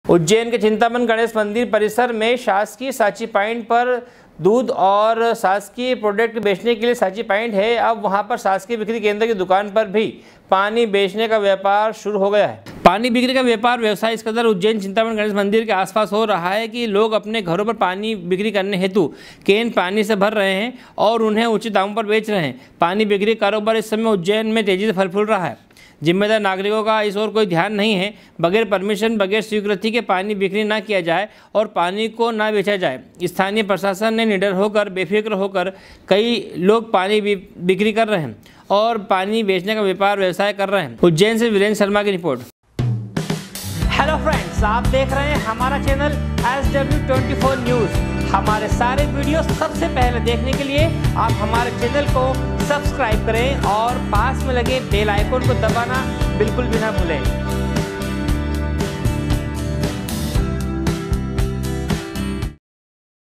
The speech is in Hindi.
उज्जैन के चिंतामन गणेश मंदिर परिसर में शासकीय सांची पॉइंट पर दूध और शासकीय प्रोडक्ट बेचने के लिए सांची पॉइंट है। अब वहां पर शासकीय बिक्री केंद्र की दुकान पर भी पानी बेचने का व्यापार शुरू हो गया है। पानी बिक्री का व्यापार व्यवसाय इस कदर उज्जैन चिंतामन गणेश मंदिर के आसपास हो रहा है कि लोग अपने घरों पर पानी बिक्री करने हेतु कैन पानी से भर रहे हैं और उन्हें उचित दामों पर बेच रहे हैं। पानी बिक्री कारोबार इस समय उज्जैन में तेजी से फल फूल रहा है। जिम्मेदार नागरिकों का इस ओर कोई ध्यान नहीं है। बगैर परमिशन, बगैर स्वीकृति के पानी बिक्री ना किया जाए और पानी को ना बेचा जाए। स्थानीय प्रशासन ने निडर होकर, बेफिक्र होकर कई लोग पानी बिक्री कर रहे हैं और पानी बेचने का व्यापार व्यवसाय कर रहे हैं। उज्जैन से वीरेंद्र शर्मा की रिपोर्ट। हेलो फ्रेंड्स, आप देख रहे हैं हमारा चैनल SW24 न्यूज़। हमारे सारे वीडियो सबसे पहले देखने के लिए आप हमारे चैनल को सब्सक्राइब करें और पास में लगे बेल आइकन को दबाना बिल्कुल भी ना भूलें।